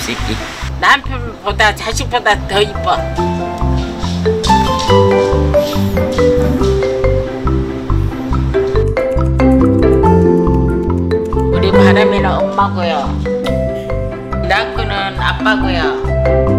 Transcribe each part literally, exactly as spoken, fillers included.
새끼. 남편보다 자식보다 더 이뻐. 우리 바람이는 엄마고요. 나그는 아빠고요.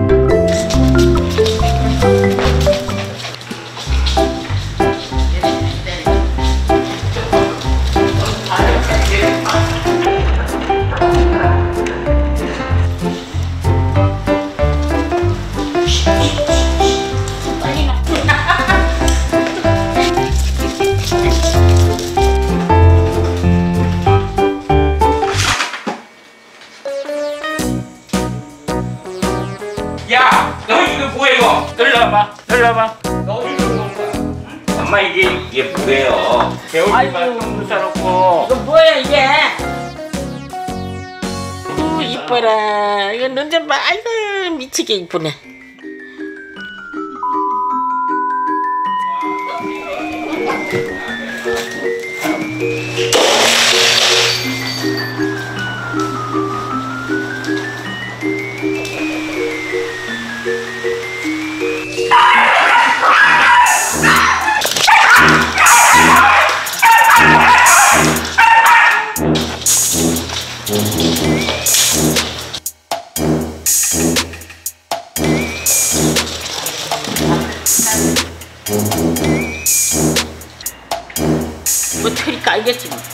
야, 너 이거 뭐야 이거? 놀러와봐, 놀러와봐. 너 이거 뭐야? 엄마 이게 이게 뭐예요? 아이고 무서웠고. 이거 뭐야 이게? 오 이뻐라. 이거 눈 좀 봐. 아이고 미치게 이쁘네. 뭐 털이 깔겠지 뭐.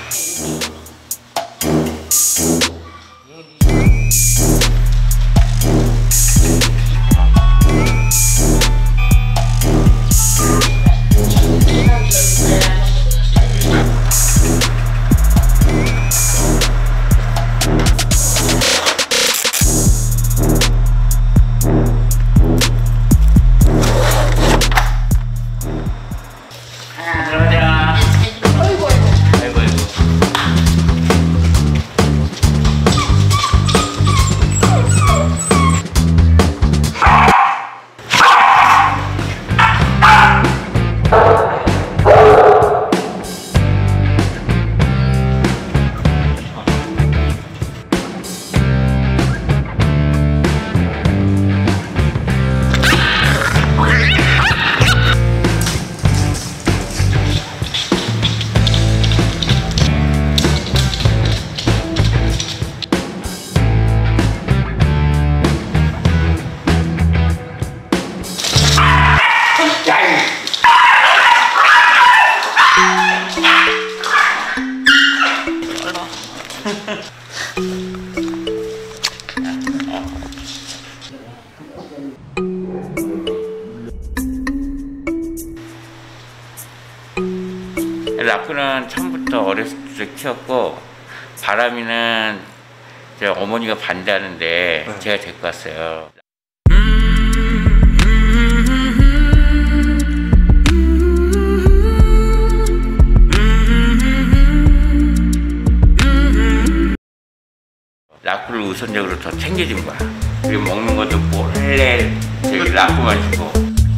라쿠는 처음부터 어렸을 때 키웠고 바람이는 제 어머니가 반대하는데 네. 제가 데리고 왔어요. 라쿠를 우선적으로 더 챙겨준 거야. 그리고 먹는 것도 몰래 저기 라쿠만 주고.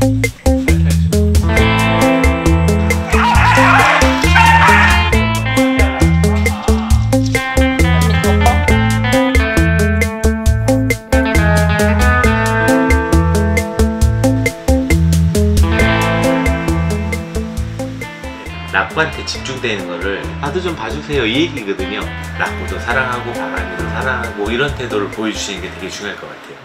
라쿠한테 집중되는 거를 나도 좀 봐주세요 이 얘기거든요. 라쿠도 사랑하고 바람이도 사랑하고 이런 태도를 보여주시는 게 되게 중요할 것 같아요.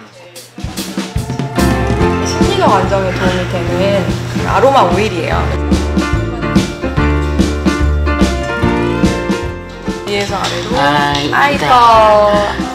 심리적 안정에 도움이 되는 아로마 오일이에요. 위에서 아래로 아이고, 아이고